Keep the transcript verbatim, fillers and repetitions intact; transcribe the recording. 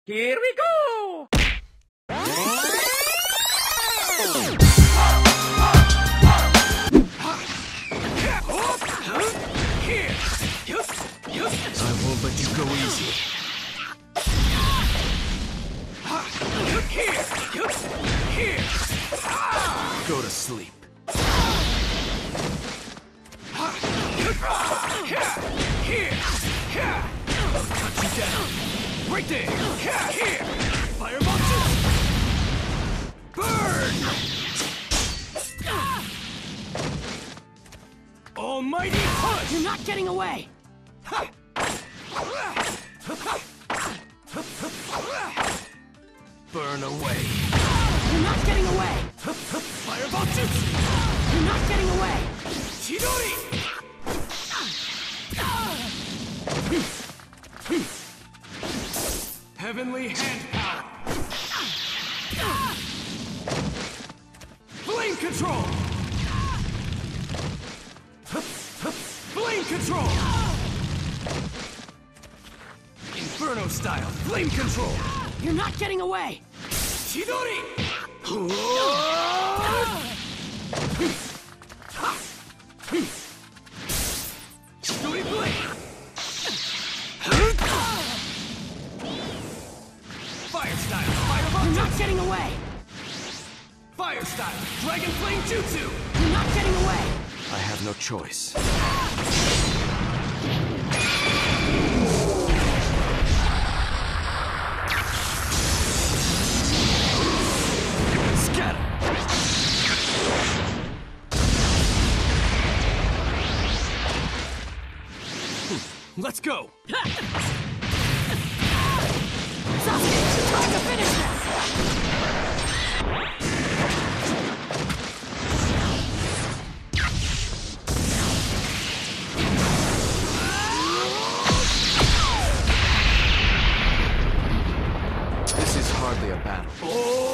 Here we go! I won't let you go easy. Go to sleep. I'll cut you down. Right there. Here. Fireball shoot. Burn. Almighty punch. You're not getting away! Burn away. You're not getting away! Fireball jutsu. You're not getting away! Chidori. Heavenly hand power. Flame control. Flame control. Inferno style. Flame control. You're not getting away! Chidori. Chidori blade. Fire style. Fireball You're not jutsu. getting away! Fire style. Dragon flame jutsu. You're not getting away! I have no choice. Scatter. Let's go. Sasuke, time to finish this! This is hardly a battle. Oh!